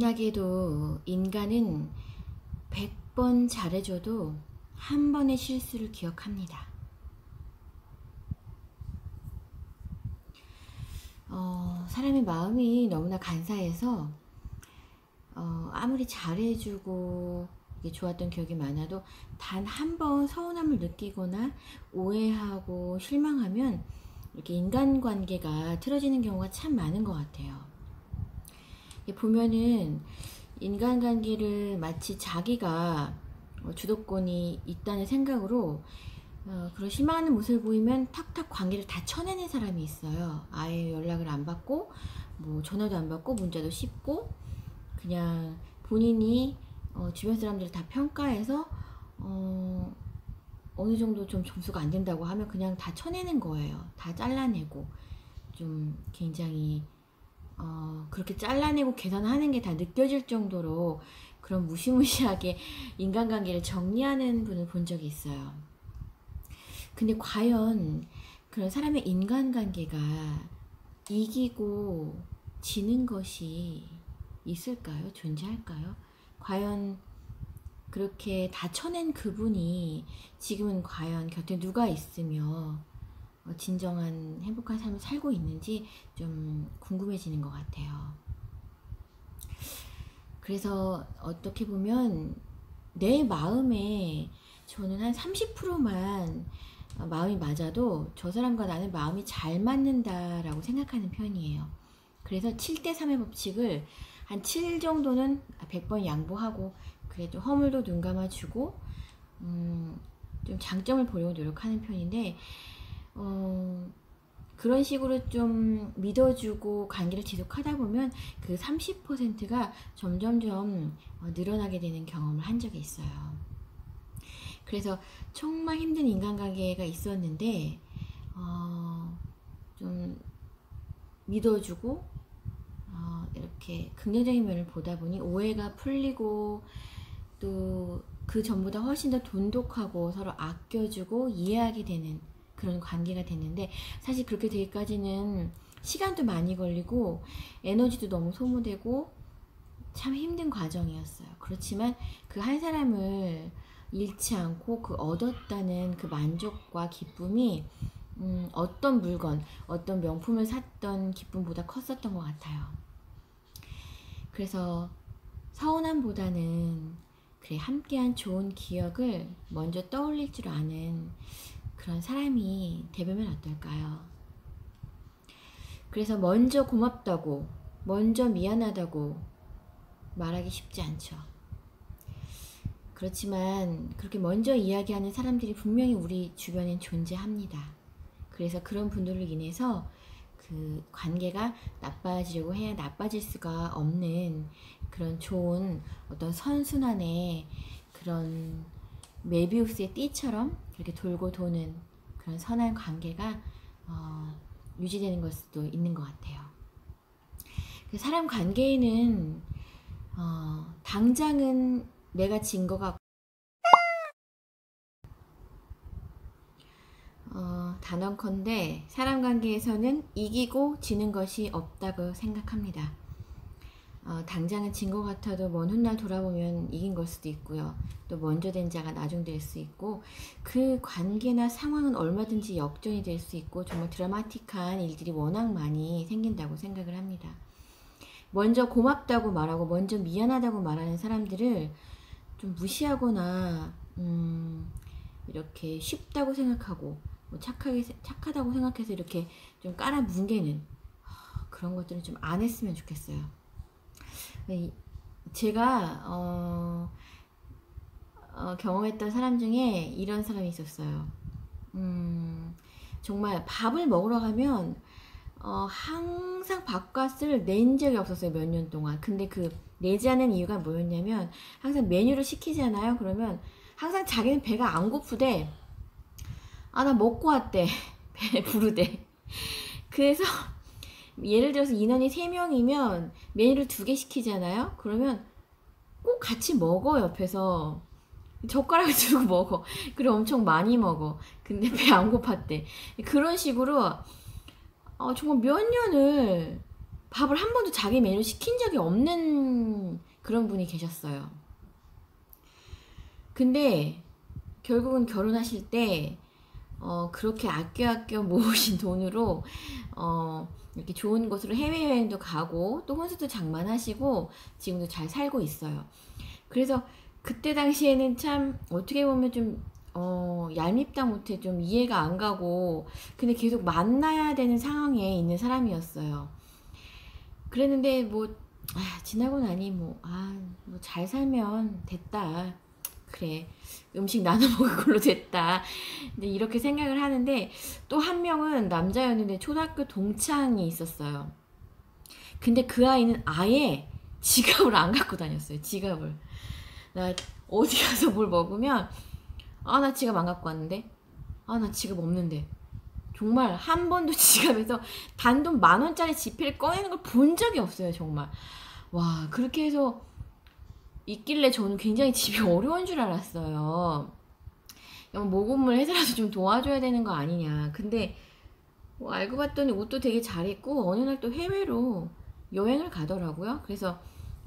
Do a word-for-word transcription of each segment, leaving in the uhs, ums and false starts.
만약에도 인간은 백 번 잘해줘도 한 번의 실수를 기억합니다. 어, 사람의 마음이 너무나 간사해서 어, 아무리 잘해주고 좋았던 기억이 많아도 단 한 번 서운함을 느끼거나 오해하고 실망하면 이렇게 인간관계가 틀어지는 경우가 참 많은 것 같아요. 보면은 인간관계를 마치 자기가 주도권이 있다는 생각으로 어, 그런 실망하는 모습을 보이면 탁탁 관계를 다 쳐내는 사람이 있어요. 아예 연락을 안 받고 뭐 전화도 안 받고 문자도 씹고 그냥 본인이 어, 주변 사람들을 다 평가해서 어, 어느 정도 좀 점수가 안 된다고 하면 그냥 다 쳐내는 거예요. 다 잘라내고 좀 굉장히 어, 그렇게 잘라내고 계산하는 게 다 느껴질 정도로 그런 무시무시하게 인간관계를 정리하는 분을 본 적이 있어요. 근데 과연 그런 사람의 인간관계가 이기고 지는 것이 있을까요? 존재할까요? 과연 그렇게 다 쳐낸 그분이 지금은 과연 곁에 누가 있으며 진정한 행복한 삶을 살고 있는지 좀 궁금해지는 것 같아요. 그래서 어떻게 보면 내 마음에 저는 한 삼십 퍼센트만 마음이 맞아도 저 사람과 나는 마음이 잘 맞는다라고 생각하는 편이에요. 그래서 칠 대 삼의 법칙을 한 칠 정도는 백 번 양보하고 그래도 허물도 눈 감아주고 음, 좀 장점을 보려고 노력하는 편인데 어, 그런 식으로 좀 믿어주고 관계를 지속하다 보면 그 삼십 퍼센트가 점점점 늘어나게 되는 경험을 한 적이 있어요. 그래서 정말 힘든 인간관계가 있었는데 어, 좀 믿어주고 어, 이렇게 긍정적인 면을 보다 보니 오해가 풀리고 또 그 전보다 훨씬 더 돈독하고 서로 아껴주고 이해하게 되는 그런 관계가 됐는데 사실 그렇게 되기까지는 시간도 많이 걸리고 에너지도 너무 소모되고 참 힘든 과정이었어요. 그렇지만 그 한 사람을 잃지 않고 그 얻었다는 그 만족과 기쁨이 음, 어떤 물건, 어떤 명품을 샀던 기쁨보다 컸었던 것 같아요. 그래서 서운함보다는 그래 함께한 좋은 기억을 먼저 떠올릴 줄 아는 그런 사람이 되면 어떨까요? 그래서 먼저 고맙다고, 먼저 미안하다고 말하기 쉽지 않죠. 그렇지만 그렇게 먼저 이야기하는 사람들이 분명히 우리 주변엔 존재합니다. 그래서 그런 분들로 인해서 그 관계가 나빠지려고 해야 나빠질 수가 없는 그런 좋은 어떤 선순환의 그런 메비우스의 띠처럼 이렇게 돌고 도는 그런 선한 관계가 어, 유지되는 걸 수도 있는 것 같아요. 사람 관계에는 어, 당장은 내가 진 것 같고 어, 단언컨대 사람 관계에서는 이기고 지는 것이 없다고 생각합니다. 어, 당장은 진 것 같아도 먼 훗날 돌아보면 이긴 걸 수도 있고요. 또 먼저 된 자가 나중 될 수 있고 그 관계나 상황은 얼마든지 역전이 될 수 있고 정말 드라마틱한 일들이 워낙 많이 생긴다고 생각을 합니다. 먼저 고맙다고 말하고 먼저 미안하다고 말하는 사람들을 좀 무시하거나 음, 이렇게 쉽다고 생각하고 뭐 착하게, 착하다고 생각해서 이렇게 좀 깔아뭉개는 그런 것들은 좀 안 했으면 좋겠어요. 제가 어, 어, 경험했던 사람 중에 이런 사람이 있었어요. 음, 정말 밥을 먹으러 가면 어, 항상 밥값을 낸 적이 없었어요. 몇 년 동안. 근데 그 내지 않은 이유가 뭐였냐면 항상 메뉴를 시키잖아요. 그러면 항상 자기는 배가 안 고프대. 아, 나 먹고 왔대. 배 부르대. 그래서 예를 들어서 인원이 세 명이면 메뉴를 두 개 시키잖아요. 그러면 꼭 같이 먹어. 옆에서 젓가락을 들고 먹어. 그리고 엄청 많이 먹어. 근데 배 안 고팠대. 그런 식으로 어, 정말 몇 년을 밥을 한 번도 자기 메뉴 시킨 적이 없는 그런 분이 계셨어요. 근데 결국은 결혼하실 때 어, 그렇게 아껴 아껴 모으신 돈으로 어, 이렇게 좋은 곳으로 해외여행도 가고 또 혼수도 장만하시고 지금도 잘 살고 있어요. 그래서 그때 당시에는 참 어떻게 보면 좀 어, 얄밉다 못해 좀 이해가 안 가고 근데 계속 만나야 되는 상황에 있는 사람이었어요. 그랬는데 뭐 아, 지나고 나니 뭐 아, 뭐 잘 살면 됐다. 그래, 음식 나눠 먹을 걸로 됐다. 근데 이렇게 생각을 하는데 또 한 명은 남자였는데 초등학교 동창이 있었어요. 근데 그 아이는 아예 지갑을 안 갖고 다녔어요. 지갑을. 나 어디 가서 뭘 먹으면 아, 나 지갑 안 갖고 왔는데? 아, 나 지갑 없는데? 정말 한 번도 지갑에서 단돈 만 원짜리 지폐를 꺼내는 걸 본 적이 없어요. 정말. 와, 그렇게 해서 있길래 저는 굉장히 집이 어려운 줄 알았어요. 모금을 해서라도 좀 도와줘야 되는 거 아니냐. 근데 뭐 알고 봤더니 옷도 되게 잘 입고 어느 날 또 해외로 여행을 가더라고요. 그래서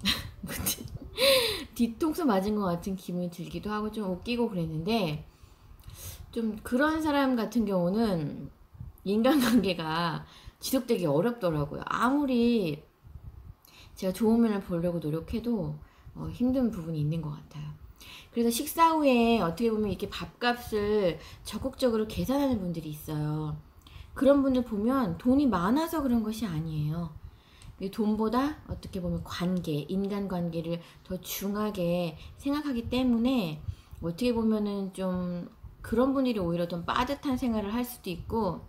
뒤통수 맞은 것 같은 기분이 들기도 하고 좀 웃기고 그랬는데 좀 그런 사람 같은 경우는 인간관계가 지속되기 어렵더라고요. 아무리 제가 좋은 면을 보려고 노력해도 어, 힘든 부분이 있는 것 같아요. 그래서 식사 후에 어떻게 보면 이렇게 밥값을 적극적으로 계산하는 분들이 있어요. 그런 분들 보면 돈이 많아서 그런 것이 아니에요. 돈보다 어떻게 보면 관계, 인간관계를 더 중하게 생각하기 때문에 어떻게 보면은 좀 그런 분들이 오히려 좀 빠듯한 생활을 할 수도 있고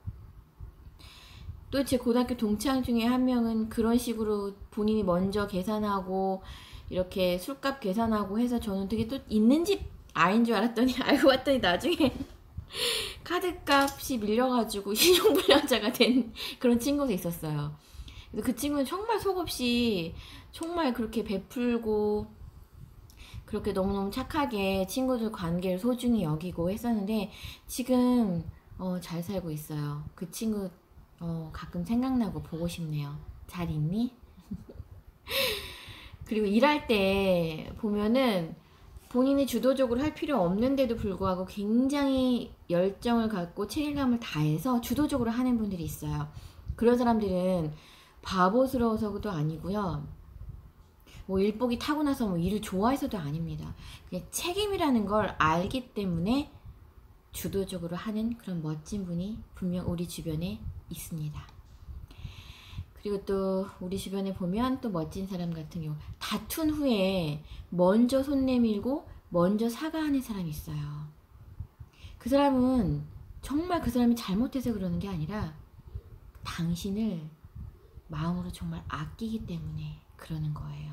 또 제 고등학교 동창 중에 한 명은 그런 식으로 본인이 먼저 계산하고 이렇게 술값 계산하고 해서 저는 되게 또 있는 집 아인 줄 알았더니 알고 봤더니 나중에 카드값이 밀려가지고 신용불량자가 된 그런 친구도 있었어요. 그래서 그 친구는 정말 속없이 정말 그렇게 베풀고 그렇게 너무너무 착하게 친구들 관계를 소중히 여기고 했었는데 지금 어, 잘 살고 있어요. 그 친구 어, 가끔 생각나고 보고 싶네요. 잘 있니? 그리고 일할 때 보면은 본인이 주도적으로 할 필요 없는데도 불구하고 굉장히 열정을 갖고 책임감을 다해서 주도적으로 하는 분들이 있어요. 그런 사람들은 바보스러워서도 아니고요. 뭐 일복이 타고나서 뭐 일을 좋아해서도 아닙니다. 그냥 책임이라는 걸 알기 때문에 주도적으로 하는 그런 멋진 분이 분명 우리 주변에 있습니다. 그리고 또 우리 주변에 보면 또 멋진 사람 같은 경우 다툰 후에 먼저 손 내밀고 먼저 사과하는 사람이 있어요. 그 사람은 정말 그 사람이 잘못해서 그러는 게 아니라 당신을 마음으로 정말 아끼기 때문에 그러는 거예요.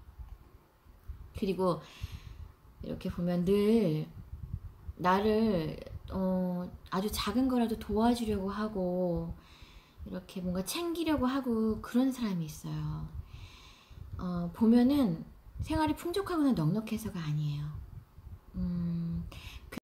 그리고 이렇게 보면 늘 나를 어, 아주 작은 거라도 도와주려고 하고 이렇게 뭔가 챙기려고 하고 그런 사람이 있어요. 어, 보면은 생활이 풍족하거나 넉넉해서가 아니에요. 음, 그,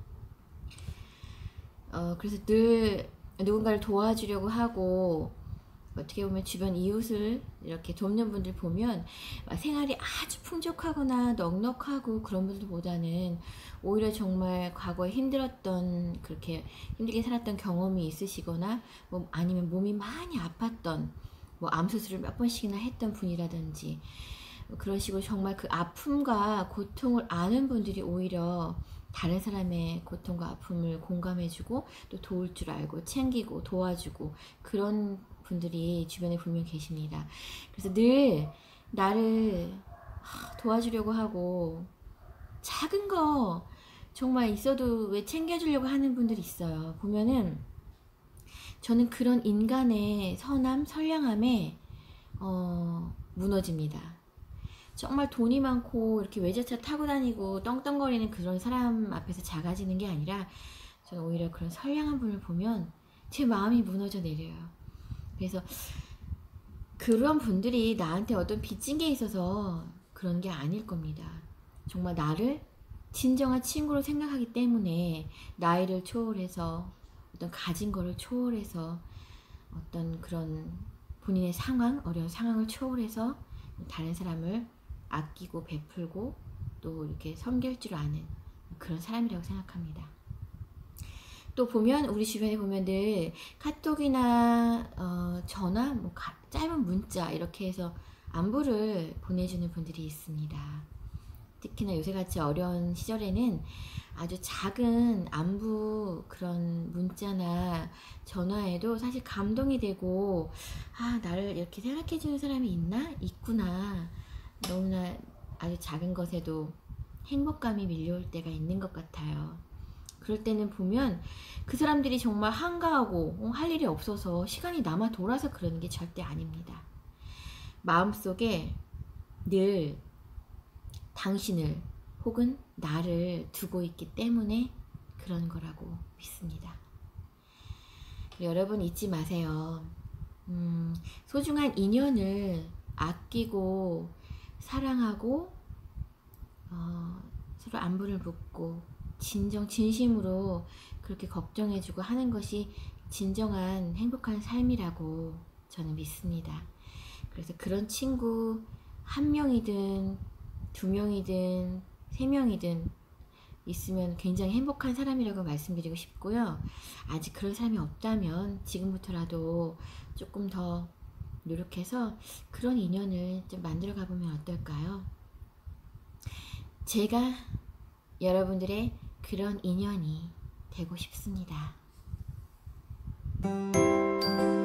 어, 그래서 늘 누군가를 도와주려고 하고 어떻게 보면 주변 이웃을 이렇게 돕는 분들 보면 생활이 아주 풍족하거나 넉넉하고 그런 분들보다는 오히려 정말 과거에 힘들었던 그렇게 힘들게 살았던 경험이 있으시거나 뭐 아니면 몸이 많이 아팠던 뭐 암 수술을 몇 번씩이나 했던 분이라든지 그런 식으로 정말 그 아픔과 고통을 아는 분들이 오히려 다른 사람의 고통과 아픔을 공감해주고 또 도울 줄 알고 챙기고 도와주고 그런 분들이 주변에 분명 계십니다. 그래서 늘 나를 도와주려고 하고 작은 거 정말 있어도 왜 챙겨주려고 하는 분들이 있어요. 보면은 저는 그런 인간의 선함, 선량함에 어, 무너집니다. 정말 돈이 많고 이렇게 외제차 타고 다니고 떵떵거리는 그런 사람 앞에서 작아지는 게 아니라 저는 오히려 그런 선량한 분을 보면 제 마음이 무너져 내려요. 그래서 그런 분들이 나한테 어떤 빚진 게 있어서 그런 게 아닐 겁니다. 정말 나를 진정한 친구로 생각하기 때문에 나이를 초월해서 어떤 가진 거를 초월해서 어떤 그런 본인의 상황, 어려운 상황을 초월해서 다른 사람을 아끼고 베풀고 또 이렇게 섬길 줄 아는 그런 사람이라고 생각합니다. 또 보면 우리 주변에 보면 늘 카톡이나 어, 전화, 뭐 가, 짧은 문자 이렇게 해서 안부를 보내주는 분들이 있습니다. 특히나 요새같이 어려운 시절에는 아주 작은 안부 그런 문자나 전화에도 사실 감동이 되고, 아, 나를 이렇게 생각해 주는 사람이 있나? 있구나. 너무나 아주 작은 것에도 행복감이 밀려올 때가 있는 것 같아요. 그럴 때는 보면 그 사람들이 정말 한가하고 어, 할 일이 없어서 시간이 남아 돌아서 그러는 게 절대 아닙니다. 마음속에 늘 당신을 혹은 나를 두고 있기 때문에 그런 거라고 믿습니다. 여러분 잊지 마세요. 음, 소중한 인연을 아끼고 사랑하고 어, 서로 안부를 묻고 진정 진심으로 그렇게 걱정해주고 하는 것이 진정한 행복한 삶이라고 저는 믿습니다. 그래서 그런 친구 한 명이든 두 명이든 세 명이든 있으면 굉장히 행복한 사람이라고 말씀드리고 싶고요. 아직 그런 사람이 없다면 지금부터라도 조금 더 노력해서 그런 인연을 좀 만들어 가보면 어떨까요? 제가 여러분들의 그런 인연이 되고 싶습니다.